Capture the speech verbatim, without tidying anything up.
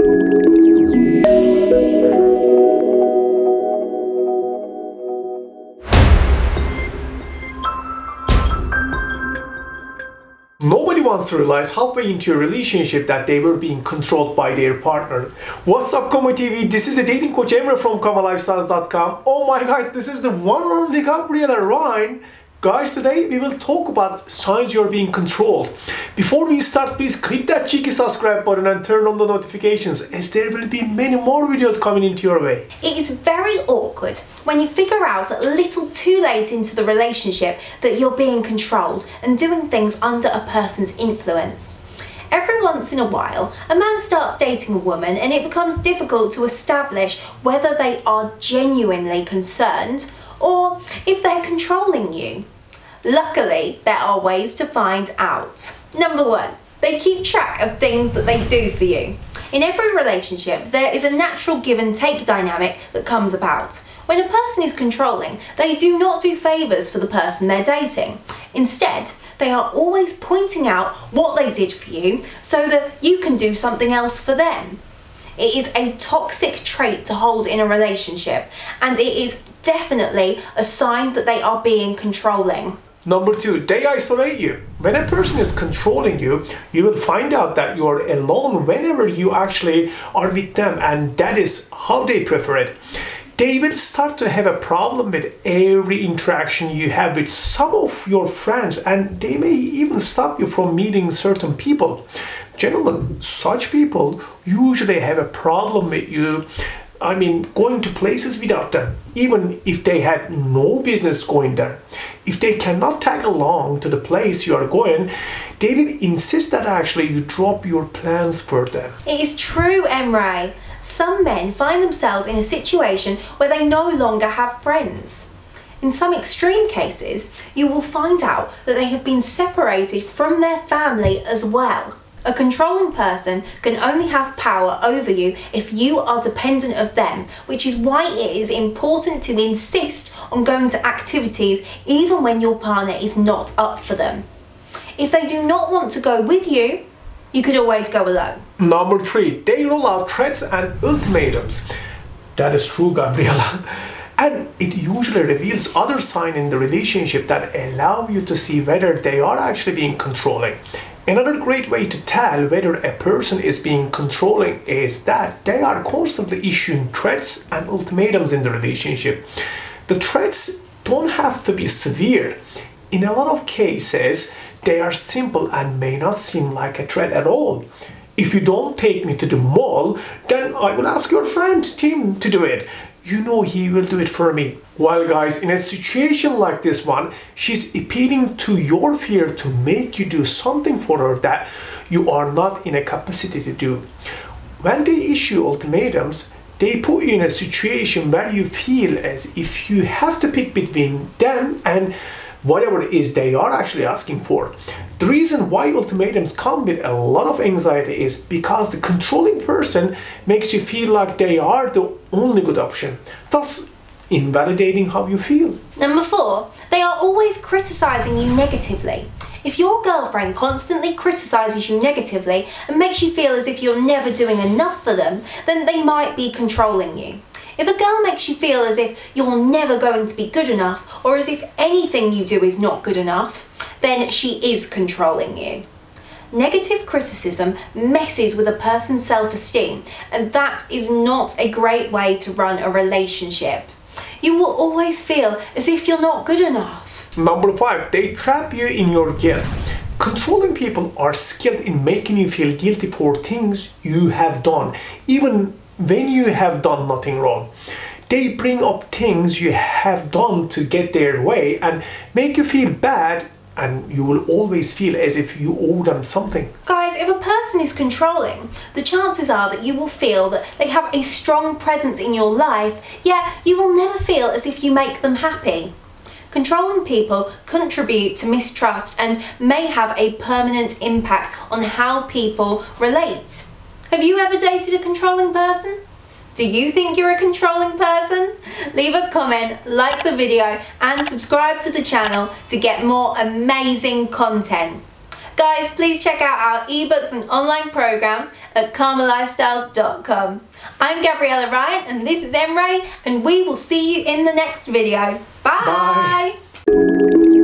Nobody wants to realize halfway into a relationship that they were being controlled by their partner. What's up, Como T V? This is the dating coach Emre from Como Lifestyles dot com. Oh my god, this is the one and only Gabriela Ryan. Guys, today we will talk about signs you're being controlled. Before we start, please click that cheeky subscribe button and turn on the notifications, as there will be many more videos coming into your way. It is very awkward when you figure out a little too late into the relationship that you're being controlled and doing things under a person's influence. Every once in a while, a man starts dating a woman and it becomes difficult to establish whether they are genuinely concerned or if they're controlling you. Luckily, there are ways to find out. Number one, they keep track of things that they do for you. In every relationship, there is a natural give and take dynamic that comes about. When a person is controlling, they do not do favours for the person they're dating. Instead, they are always pointing out what they did for you so that you can do something else for them. It is a toxic trait to hold in a relationship, and it is definitely a sign that they are being controlling. Number two, they isolate you. When a person is controlling you, you will find out that you are alone whenever you actually are with them, and that is how they prefer it. They will start to have a problem with every interaction you have with some of your friends, and they may even stop you from meeting certain people. Gentlemen, such people usually have a problem with you, I mean, going to places without them, even if they had no business going there. If they cannot tag along to the place you are going, they will insist that actually you drop your plans for them. It is true, Emre. Some men find themselves in a situation where they no longer have friends. In some extreme cases, you will find out that they have been separated from their family as well. A controlling person can only have power over you if you are dependent of them, which is why it is important to insist on going to activities even when your partner is not up for them. If they do not want to go with you, you could always go alone. Number three, they roll out threats and ultimatums. That is true, Gabriela. And it usually reveals other signs in the relationship that allow you to see whether they are actually being controlling. Another great way to tell whether a person is being controlling is that they are constantly issuing threats and ultimatums in the relationship. The threats don't have to be severe. In a lot of cases, they are simple and may not seem like a threat at all. If you don't take me to the mall, then I will ask your friend Tim to do it. You know he will do it for me. Well guys, in a situation like this one, she's appealing to your fear to make you do something for her that you are not in a capacity to do. When they issue ultimatums, they put you in a situation where you feel as if you have to pick between them and whatever it is they are actually asking for. The reason why ultimatums come with a lot of anxiety is because the controlling person makes you feel like they are the only good option, thus invalidating how you feel. Number four, they are always criticizing you negatively. If your girlfriend constantly criticizes you negatively and makes you feel as if you're never doing enough for them, then they might be controlling you. If a girl makes you feel as if you're never going to be good enough, or as if anything you do is not good enough, then she is controlling you. Negative criticism messes with a person's self-esteem, and that is not a great way to run a relationship. You will always feel as if you're not good enough. Number five, they trap you in your guilt. Controlling people are skilled in making you feel guilty for things you have done, even when you have done nothing wrong. They bring up things you have done to get their way and make you feel bad, and you will always feel as if you owe them something. Guys, if a person is controlling, the chances are that you will feel that they have a strong presence in your life, yet you will never feel as if you make them happy. Controlling people contribute to mistrust and may have a permanent impact on how people relate. Have you ever dated a controlling person? Do you think you're a controlling person? Leave a comment, like the video, and subscribe to the channel to get more amazing content. Guys, please check out our ebooks and online programs at karma lifestyles dot com. I'm Gabriella Ryan and this is Emre, and we will see you in the next video. Bye! Bye.